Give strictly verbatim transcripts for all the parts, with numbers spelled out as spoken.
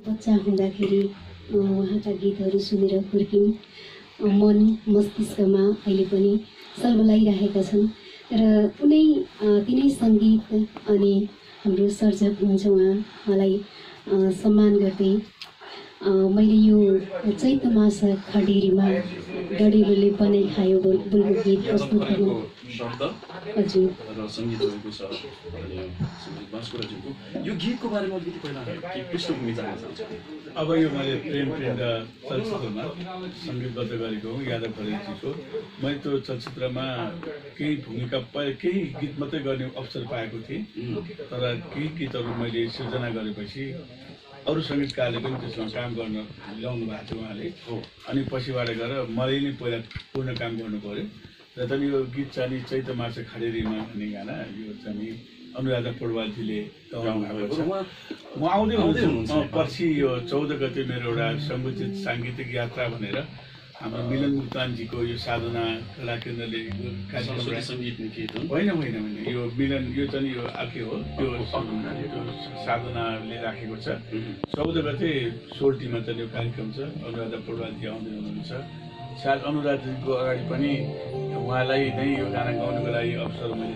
बच्चा हुँदाखेरि उहाँका गीतहरू सुनेर हुर्कियौँ। मन मस्तिष्कमा अहिले पनि सल्बलाइरहेका छन् र कुनै तिनै सङ्गीत अनि हाम्रो सर्जक हुनुहुन्छ उहाँलाई सम्मान गर्दै मैले यो चैतमासा खडेरीमा डडेलोले बनाइ खायो बोलको गीत प्रस्तुत गर्नु शब्द हजुर र सङ्गीत रहेको छ सम्भुजित बास्कोटाजीको। यो गीतको बारेमा अलिकति पहिला के पृष्ठभूमि जान्न चाहन्छु। अब यो मैले प्रेम प्रेम चलचित्रमा सङ्गीतबद्ध गरेको हुँ यादव खरेलजीको। मैले त्यो चलचित्रमा केही भूमिका केही गीत मात्रै गर्ने अवसर पाएको थिएँ, तर केही गीतहरू मैले सृजना गरेपछि अरू सङ्गीतकारले पनि त्यसमा काम गर्न ल्याउनु भएको थियो उहाँले। अनि पछिबाट गएर मलाई नै पहिला पूर्ण काम गर्नु पऱ्यो र पनि यो गीत चाहिँ चैतमासा खडेरीमा भन्ने गाना यो चाहिँ अनुराधा पौडवालजीले गाउनु भएको छ। म आउँदै हुनुहुन्छ पछि यो चौध गते मेरो एउटा सम्बुजित साङ्गीतिक यात्रा भनेर हाम्रो मिलन मुक्तानजीको यो साधना कला केन्द्रले कार्यक्रम होइन होइन होइन यो मिलन यो चाहिँ यो आके हो त्यो साधनाले राखेको छ। चौध गते सोल्टीमा चाहिँ यो कार्यक्रम छ। अनुराधा पौडवालजी आउँदै हुनुहुन्छ। सायद अनुराधाजीको अगाडि पनि उहाँलाई नै यो गाना गाउनुको लागि अवसर मैले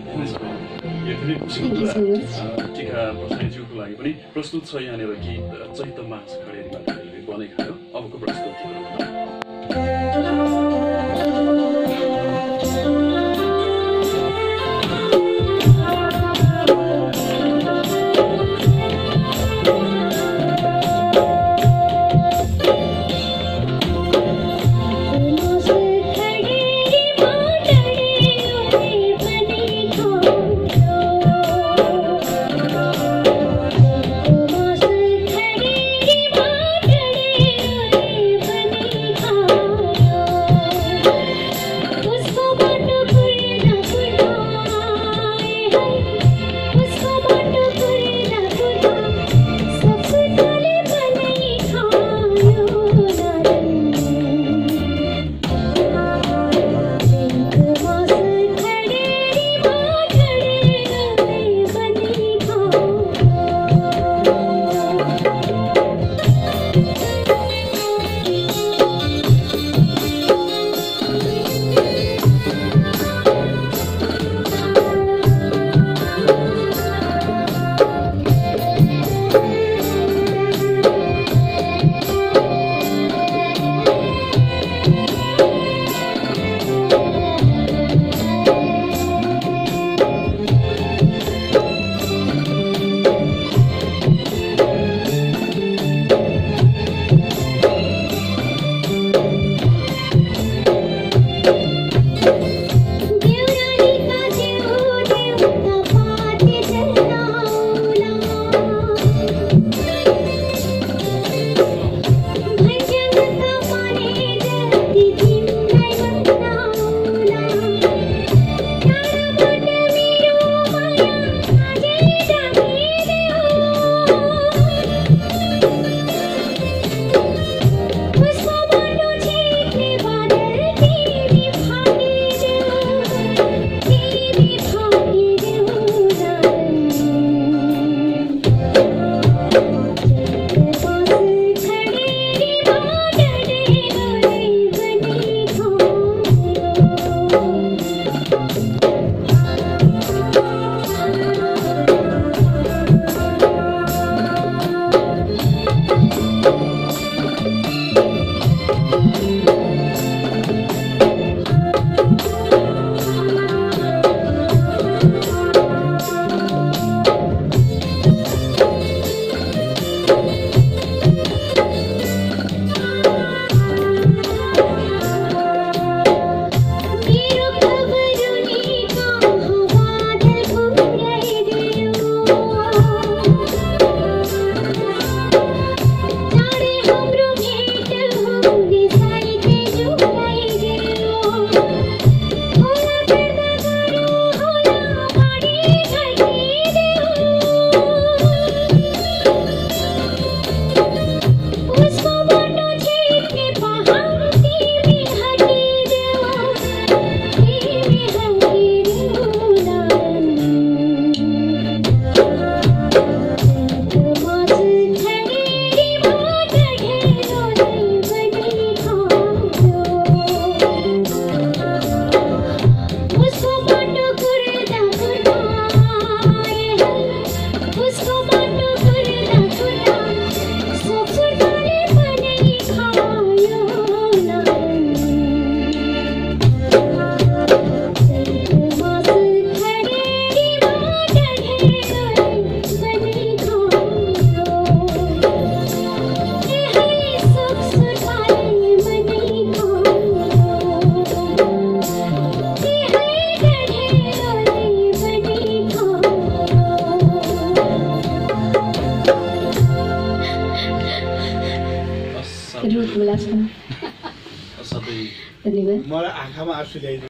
टिका प्रसाइनज्यूको लागि पनि प्रस्तुत छ यहाँनिर गीत चैतमासा खडेरीमा बनाइ खायो। अबको प्रस्तुति लाग्छ। सबै धन्यवाद। मलाई आँखामा आँसु ल्याइदियो।